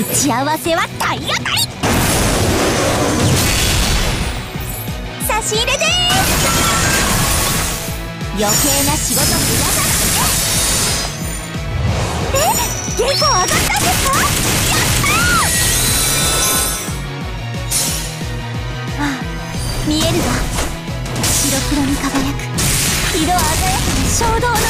ち合わせは体当たり。差し入れでーす。余計な仕事増やさないで。原稿上がったんですか？やったー。ああ、見えるわ。白黒に輝く色鮮やかな衝動の